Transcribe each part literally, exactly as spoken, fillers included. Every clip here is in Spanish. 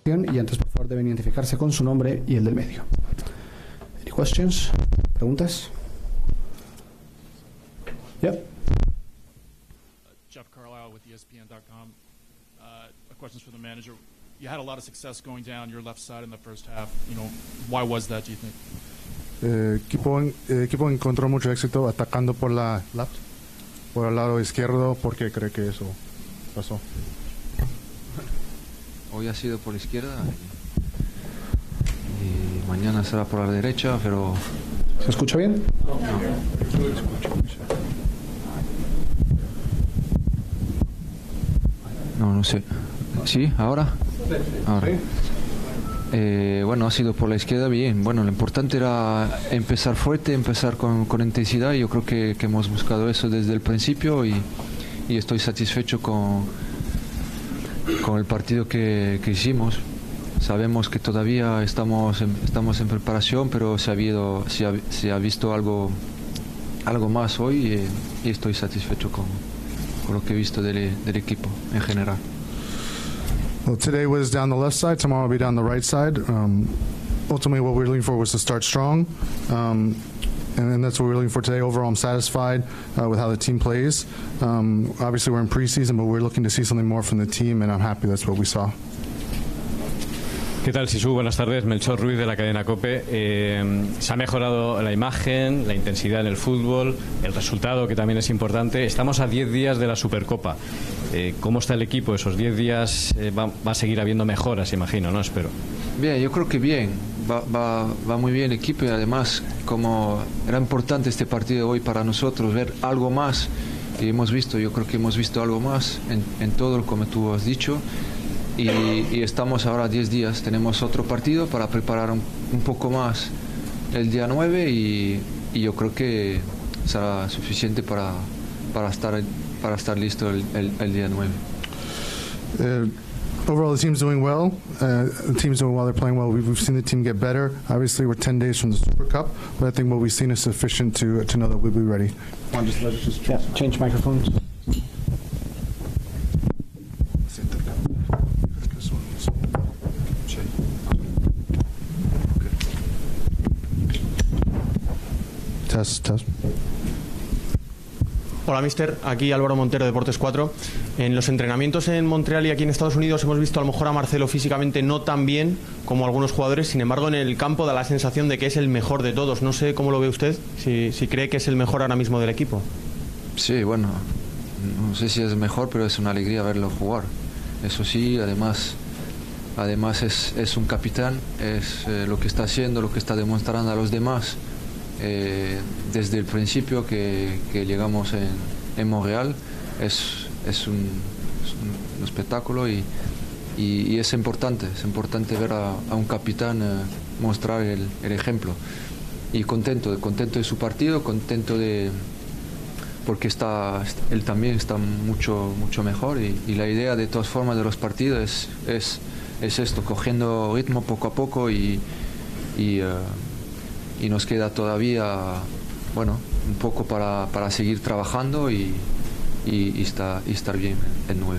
Y antes, por favor, deben identificarse con su nombre y el del medio. Any questions? ¿Preguntas? Yeah. Jeff Carlisle with E S P N dot com. Uh, a question for the manager. You had a lot of success going down your left side in the first half. You know, why was that, do you think? El equipo, el equipo encontró mucho éxito atacando por la left, por el lado izquierdo. ¿Por qué cree que eso pasó? Hoy ha sido por la izquierda y, y mañana será por la derecha, pero... ¿Se escucha bien? No, no se escucha. No, no sé. ¿Sí? ¿Ahora? Ahora. Eh, bueno, ha sido por la izquierda bien. Bueno, lo importante era empezar fuerte, empezar con, con intensidad. Yo creo que, que hemos buscado eso desde el principio y, y estoy satisfecho con, con el partido que, que hicimos. Sabemos que todavía estamos en, estamos en preparación, pero se ha, habido, se ha, se ha visto algo, algo más hoy y, y estoy satisfecho con, con lo que he visto del, del equipo en general. Well, today was down the left side, tomorrow will be down the right side. Um, ultimately, what we were looking for was to start strong, um, and, and that's what we're looking for today. Overall, I'm satisfied uh, with how the team plays. Um, obviously, we're in preseason, but we're looking to see something more from the team, and I'm happy that's what we saw. ¿Qué tal, Sisu? Buenas tardes. Melchor Ruiz de la cadena COPE. Eh, se ha mejorado la imagen, la intensidad en el fútbol, el resultado, que también es importante. Estamos a diez días de la Supercopa. Eh, ¿Cómo está el equipo? Esos diez días eh, va, va a seguir habiendo mejoras, imagino, ¿no? Espero. Bien, yo creo que bien. Va, va, va muy bien el equipo y además, como era importante este partido hoy para nosotros, ver algo más que hemos visto. Yo creo que hemos visto algo más en, en todo, como tú has dicho. Y, y estamos ahora a diez días, tenemos otro partido para preparar un, un poco más el día nueve y, y yo creo que será suficiente para, para, estar, para estar listo el, el, el día nueve. Uh, overall, the team's doing well. Uh, the team's doing well. They're playing well. We've, we've seen the team get better. Obviously, we're ten days from the Super Cup, but I think what we've seen is sufficient to to know that we'll be ready. Want to just, just yeah, change microphones. Test, test. Hola, mister. Aquí Álvaro Montero, Deportes cuatro. En los entrenamientos en Montreal y aquí en Estados Unidos hemos visto a lo mejor a Marcelo físicamente no tan bien como algunos jugadores. Sin embargo, en el campo da la sensación de que es el mejor de todos. No sé cómo lo ve usted, si, si cree que es el mejor ahora mismo del equipo. Sí, bueno, no sé si es mejor, pero es una alegría verlo jugar. Eso sí, además, además es, es un capitán, es eh, lo que está haciendo, lo que está demostrando a los demás. Eh, desde el principio que, que llegamos en, en Montreal es, es, un, es un espectáculo y, y, y es importante, es importante ver a, a un capitán eh, mostrar el, el ejemplo y contento, contento de su partido, contento de porque está, él también está mucho, mucho mejor y, y la idea de todas formas de los partidos es, es, es esto, cogiendo ritmo poco a poco y, y uh, y nos queda todavía, bueno, un poco para, para seguir trabajando y, y, y, está, y estar bien en nueve.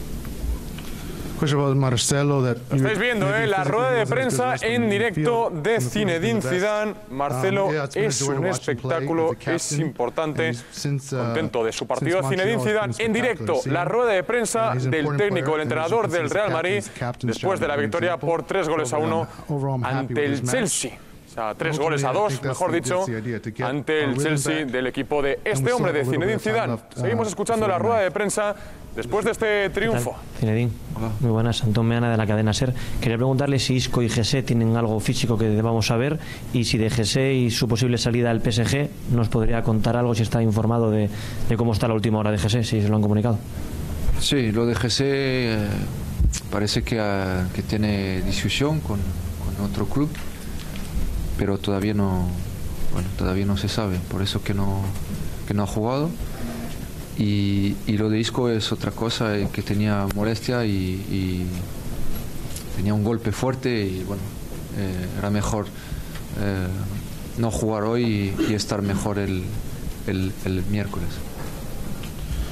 Estáis viendo eh, la rueda de prensa en directo de Zinedine Zidane. Marcelo, es un espectáculo, es importante. Contento de su partido Zinedine Zidane en directo. La rueda de prensa del técnico, el entrenador del Real Madrid, después de la victoria por tres goles a uno ante el Chelsea. A tres goles a dos, mejor dicho, ante el Chelsea del equipo de este hombre, de Zinedine Zidane. Seguimos escuchando la rueda de prensa después de este triunfo. Zinedine, muy buenas, Antón Meana de la cadena SER. Quería preguntarle si Isco y Jesse tienen algo físico que debamos saber y si de Jesse y su posible salida al P S G nos podría contar algo, si está informado de, de cómo está la última hora de Jesse, si se lo han comunicado. Sí, lo de Jesse eh, parece que, uh, que tiene discusión con, con otro club, pero todavía no, bueno, todavía no se sabe, por eso que no, que no ha jugado. Y, y lo de Isco es otra cosa, eh, que tenía molestia y, y tenía un golpe fuerte y bueno, eh, era mejor eh, no jugar hoy y, y estar mejor el, el, el miércoles.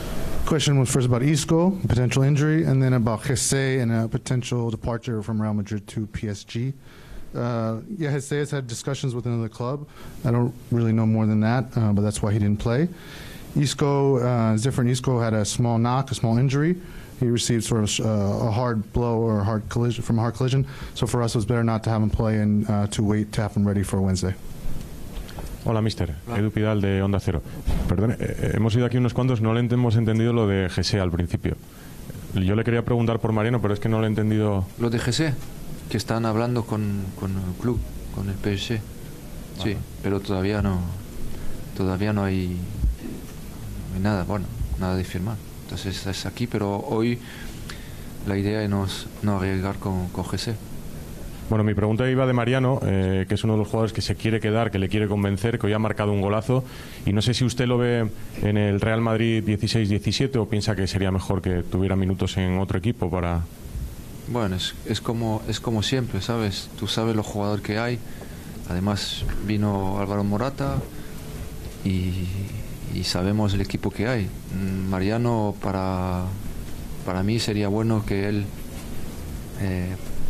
question was first about Isco, potential injury, and then about Jesse and a potential departure from Real Madrid to P S G. Uh, yeah, Jesse has had discussions within the club. I don't really know more than that, uh, but that's why he didn't play. Isco uh, is different. Isco had a small knock, a small injury. He received sort of uh, a hard blow or a hard collision from a hard collision. So for us, it was better not to have him play and uh, to wait to have him ready for Wednesday. Hola, mister. Edu Pidal de Onda Cero. Perdón, eh, hemos ido aquí unos cuantos, no le hemos entendido lo de Jesse al principio. Yo le quería preguntar por Mariano, pero es que no le he entendido. Lo de Jesse, que están hablando con, con el club, con el P S G. Sí, vale. Pero todavía no, todavía no hay, no hay nada, bueno, nada de firmar. Entonces es aquí, pero hoy la idea es no, no arriesgar con, con Jesse. Bueno, mi pregunta iba de Mariano, eh, que es uno de los jugadores que se quiere quedar, que le quiere convencer, que hoy ha marcado un golazo. Y no sé si usted lo ve en el Real Madrid dieciséis diecisiete o piensa que sería mejor que tuviera minutos en otro equipo para... Bueno, es, es, como, es como siempre, ¿sabes? Tú sabes los jugadores que hay. Además vino Álvaro Morata y, y sabemos el equipo que hay. Mariano, para, para mí sería bueno que él... Eh,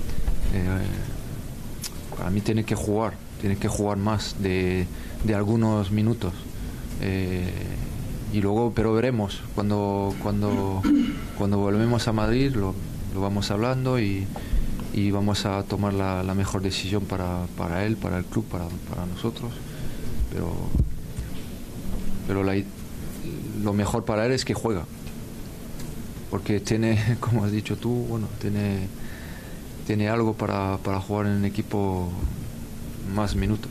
Eh, para mí tiene que jugar, tiene que jugar más de, de algunos minutos. Eh, y luego, pero veremos, cuando, cuando, cuando volvemos a Madrid lo, lo vamos hablando y, y vamos a tomar la, la mejor decisión para, para él, para el club, para, para nosotros. Pero, pero la, lo mejor para él es que juega. Porque tiene, como has dicho tú, bueno, tiene... tiene algo para, para jugar en un equipo más minutos.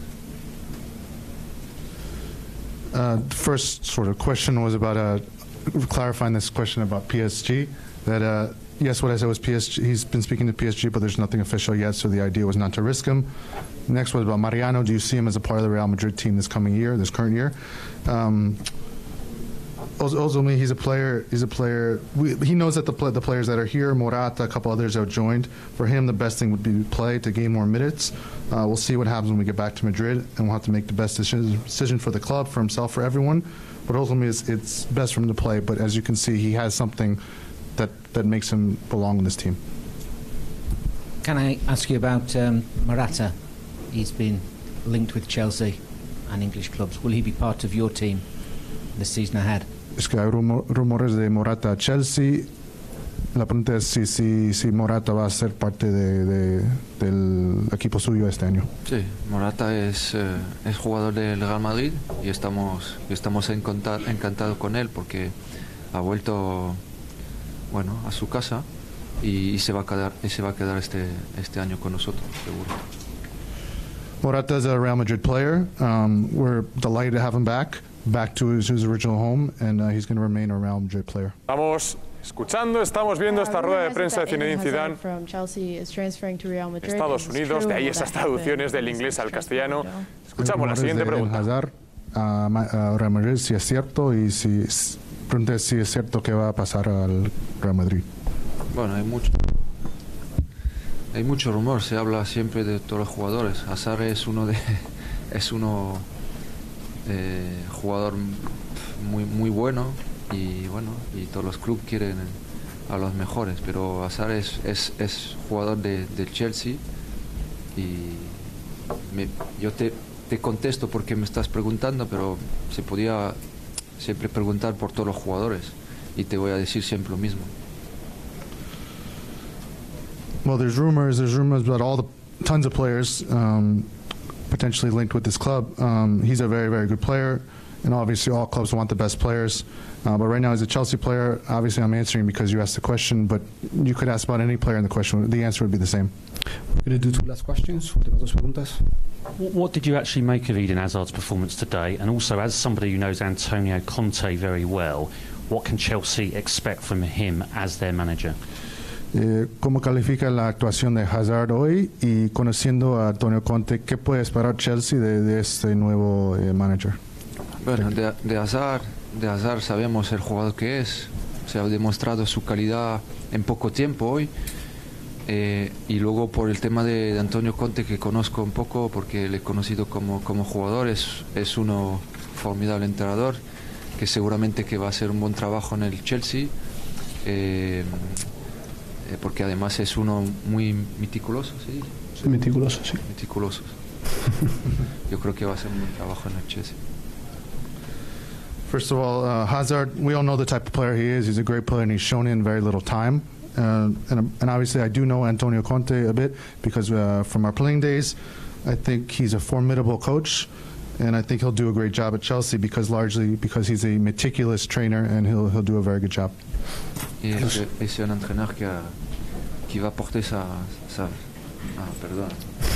Uh, first sort of question was about uh, clarifying this question about P S G. That uh, yes, what I said was P S G. He's been speaking to P S G, but there's nothing official yet, so the idea was not to risk him. Next was about Mariano. Do you see him as a part of the Real Madrid team this coming year, this current year? Um, Ultimately, he's a player. He's a player. We, he knows that the the players that are here, Morata, a couple others have joined. For him, the best thing would be to play to gain more minutes. Uh, we'll see what happens when we get back to Madrid, and we'll have to make the best decision, decision for the club, for himself, for everyone. But ultimately, it's, it's best for him to play. But as you can see, he has something that that makes him belong in this team. Can I ask you about um, Morata? He's been linked with Chelsea and English clubs. Will he be part of your team this season ahead? Es que hay rumor, rumores de Morata a Chelsea. La pregunta es si, si, si Morata va a ser parte de, de, del equipo suyo este año. Sí, Morata es, eh, es jugador del Real Madrid y estamos, estamos encantados con él porque ha vuelto bueno, a su casa y, y, se va a quedar, y se va a quedar este, este año con nosotros, seguro. Morata is a Real Madrid player. Um, we're delighted to have him back. back to his, his original home, and uh, he's going to remain a Real Madrid player. Estamos escuchando, estamos viendo esta rueda de prensa de Zinedine Zidane. Estados Unidos, de ahí esas traducciones del inglés al castellano. Escuchamos la siguiente pregunta. Hazard a, a Real Madrid, si es cierto, y si, pregunté si es cierto que va a pasar al Real Madrid. Bueno, hay mucho, hay mucho rumor, se habla siempre de todos los jugadores. Hazard es uno de, es uno Eh, jugador muy muy bueno y bueno y todos los clubes quieren a los mejores, pero Hazard es, es, es jugador de, de Chelsea y me, yo te, te contesto porque me estás preguntando, pero se podía siempre preguntar por todos los jugadores y te voy a decir siempre lo mismo. Well, there's rumors there's rumors about all the tons of players um, potentially linked with this club. Um, he's a very, very good player, and obviously all clubs want the best players. Uh, but right now, as a Chelsea player, obviously I'm answering because you asked the question, but you could ask about any player in the question. The answer would be the same. We're going to do two last questions. Últimas dos preguntas. What did you actually make of Eden Hazard's performance today? And also, as somebody who knows Antonio Conte very well, what can Chelsea expect from him as their manager? Eh, ¿Cómo califica la actuación de Hazard hoy? Y conociendo a Antonio Conte, ¿qué puede esperar Chelsea de, de este nuevo eh, manager? Bueno, de, de, Hazard, de Hazard sabemos el jugador que es. Se ha demostrado su calidad en poco tiempo hoy. Eh, y luego por el tema de, de Antonio Conte, que conozco un poco porque le he conocido como, como jugador, es, es uno formidable entrenador que seguramente que va a hacer un buen trabajo en el Chelsea, eh, eh, porque además es uno muy meticuloso, ¿sí? Sí, meticuloso, sí. Meticuloso. Yo creo que va a hacer un buen trabajo en el Chelsea. First of all, uh, Hazard, we all know the type of player he is. He's a great player and he's shown in very little time. Uh, and, and obviously I do know Antonio Conte a bit because uh, from our playing days, I think he's a formidable coach. And I think he'll do a great job at Chelsea because largely because he's a meticulous trainer and he'll, he'll do a very good job. Y es, es un entrenador que, que va a portar esa, esa ah, perdón,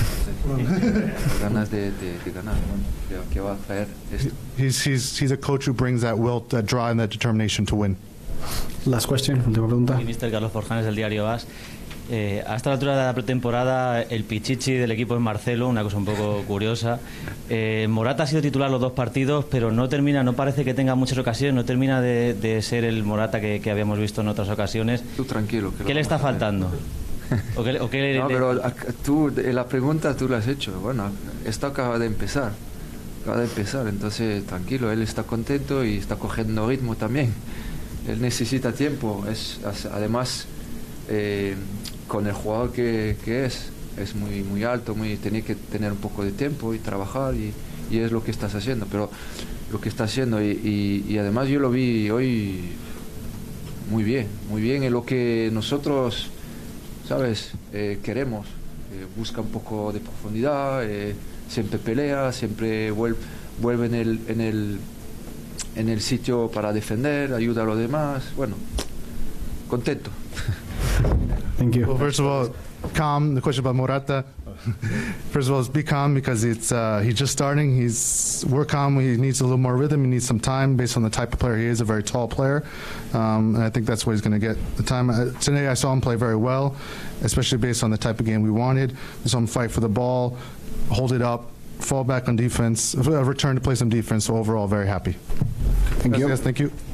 ganas de, de, de ganar, ¿no? que, que va a traer esto. He's, he's, he's a coach who brings that will, that drive and that determination to win. Last question, última pregunta. Minister Carlos Forjanes del diario A S. Eh, a esta altura de la pretemporada, el pichichi del equipo es Marcelo, una cosa un poco curiosa. Eh, Morata ha sido titular los dos partidos, pero no termina, no parece que tenga muchas ocasiones, no termina de, de ser el Morata que, que habíamos visto en otras ocasiones. Tú tranquilo. Que ¿Qué le está faltando? ¿O qué, o qué no, le... pero tú, la pregunta tú la has hecho. Bueno, esto acaba de empezar, acaba de empezar, entonces tranquilo, él está contento y está cogiendo ritmo también. Él necesita tiempo, es además... Eh, con el jugador que, que es, es muy muy alto, muy tiene que tener un poco de tiempo y trabajar y, y es lo que estás haciendo, pero lo que está haciendo y, y, y además yo lo vi hoy muy bien, muy bien en lo que nosotros, sabes, eh, queremos, eh, busca un poco de profundidad, eh, siempre pelea, siempre vuelve, vuelve en el, en el en el sitio para defender, ayuda a los demás, bueno, contento. Thank you. Well, first of all, calm. The question about Morata. First of all, be calm because it's uh, he's just starting. He's we're calm. He needs a little more rhythm. He needs some time based on the type of player he is. A very tall player, um, and I think that's what he's going to get the time. Uh, today, I saw him play very well, especially based on the type of game we wanted. I saw him fight for the ball, hold it up, fall back on defense, uh, return to play some defense. So overall, very happy. Thank you. Yes, thank you.